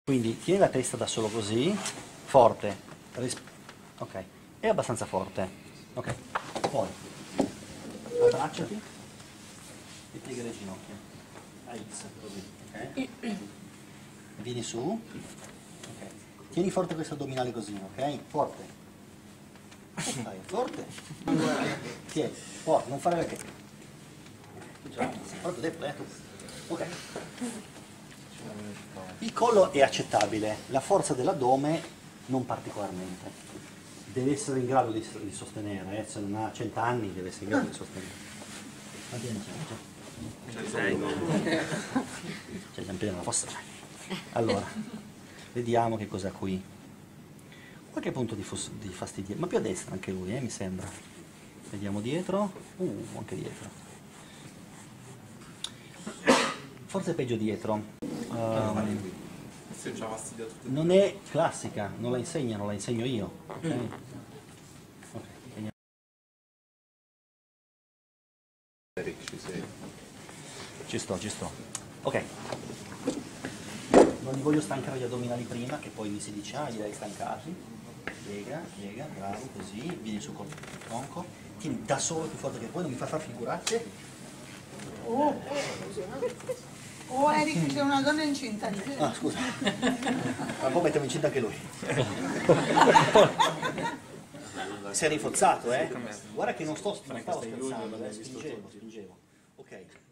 Quindi tieni la testa da solo così, forte, ok, è abbastanza forte, ok, poi abbracciati e piega le ginocchia, a X, così, ok, vieni su, ok, tieni forte questo addominale così, ok, forte, dai, forte, tieni, forte, non fare perché, sei proprio debole, ok. Il collo è accettabile, la forza dell'addome non particolarmente. Deve essere in grado di sostenere, se non ha 100 anni deve essere in grado di sostenere. Quanti anni c'è? C'è sempre nella fossa. Allora, vediamo che cos'ha qui. Qualche punto di fastidio, ma più a destra anche lui, mi sembra. Vediamo dietro, anche dietro. Forse è peggio dietro. Non è classica, non la insegnano, la insegno io. Okay? Okay. Ci sto. Ok. Non li voglio stancare gli addominali prima, che poi mi si dice, li hai stancati. Piega, bravo, così, vieni su col tronco. Tieni da solo più forte che puoi, non mi fa far figuracce. Oh Eric, c'è una donna incinta. Ah, scusa. Tra un po' mettiamo incinta anche lui. Si è rinforzato, eh? Guarda che non stavo scherzando, spingevo. Ok.